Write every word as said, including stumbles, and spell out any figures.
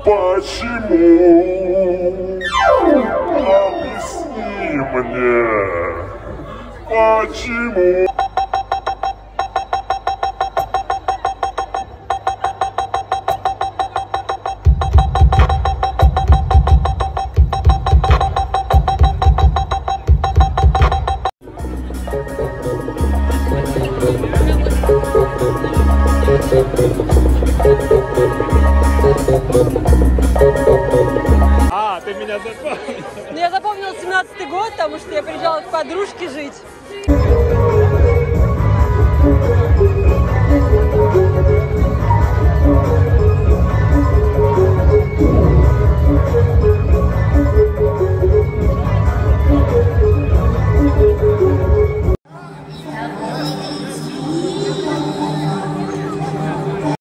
Почему? Объясни мне, почему? А, ты меня запомнил? Ну, я запомнила семнадцатый год, потому что я приезжала к подружке жить.